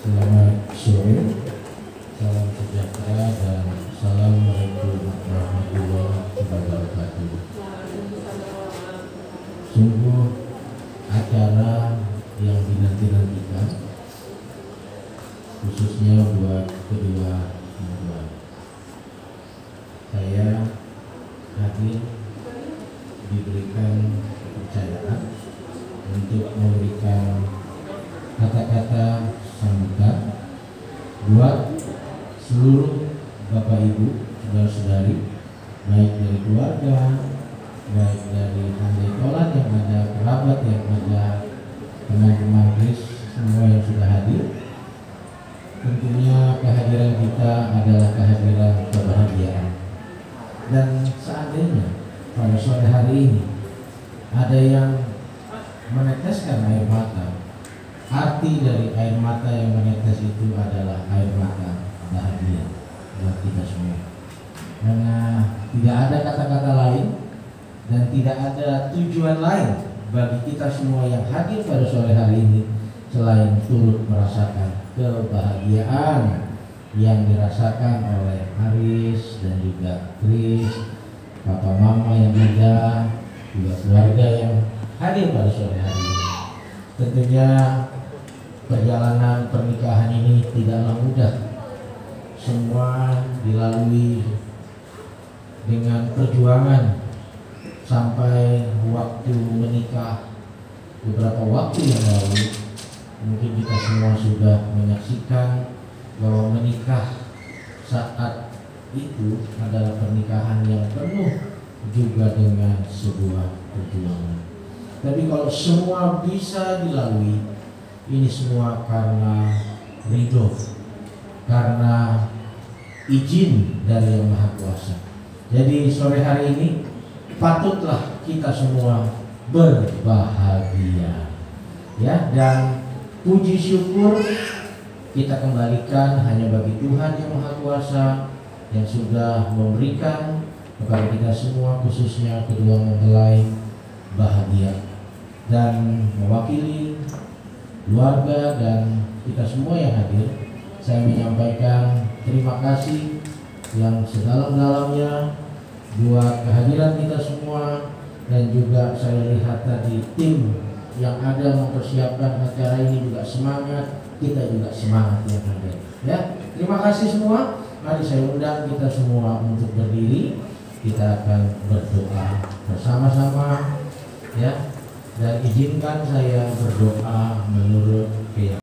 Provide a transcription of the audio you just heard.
Selamat sore, salam sejahtera dan assalamualaikum warahmatullahi wabarakatuh. Sungguh acara yang dinanti-nantikan, khususnya buat kedua mempelai. Saya hadir diberikan kepercayaan untuk memberikan kata-kata sambutan buat seluruh Bapak Ibu, saudara-saudari, baik dari keluarga, baik dari handai tolan yang ada, kerabat yang ada, teman-teman Kris semua yang sudah hadir. Tentunya kehadiran kita adalah kehadiran kebahagiaan. Dan seandainya pada sore hari ini ada yang meneteskan air mata, arti dari air mata yang menetes itu adalah air mata bahagia buat kita semua. Karena tidak ada kata-kata lain dan tidak ada tujuan lain bagi kita semua yang hadir pada sore hari ini selain turut merasakan kebahagiaan yang dirasakan oleh Haris dan juga Kris, papa mama yang ada, juga keluarga yang hadir pada sore hari ini. Tentunya perjalanan pernikahan ini tidaklah mudah. Semua dilalui dengan perjuangan sampai waktu menikah beberapa waktu yang lalu. Mungkin kita semua sudah menyaksikan bahwa menikah saat itu adalah pernikahan yang penuh juga dengan sebuah perjuangan. Tapi kalau semua bisa dilalui, ini semua karena ridho, karena izin dari Yang Maha Kuasa. Jadi sore hari ini patutlah kita semua berbahagia, ya, dan puji syukur kita kembalikan hanya bagi Tuhan Yang Maha Kuasa yang sudah memberikan kepada kita semua, khususnya kedua mempelai, bahagia. Dan mewakili keluarga dan kita semua yang hadir, saya menyampaikan terima kasih yang sedalam-dalamnya buat kehadiran kita semua. Dan juga saya lihat tadi tim yang ada mempersiapkan acara ini juga semangat, kita juga semangat yang hadir, ya. Terima kasih semua. Mari saya undang kita semua untuk berdiri. Kita akan berdoa bersama-sama, ya. Dan izinkan saya berdoa menurut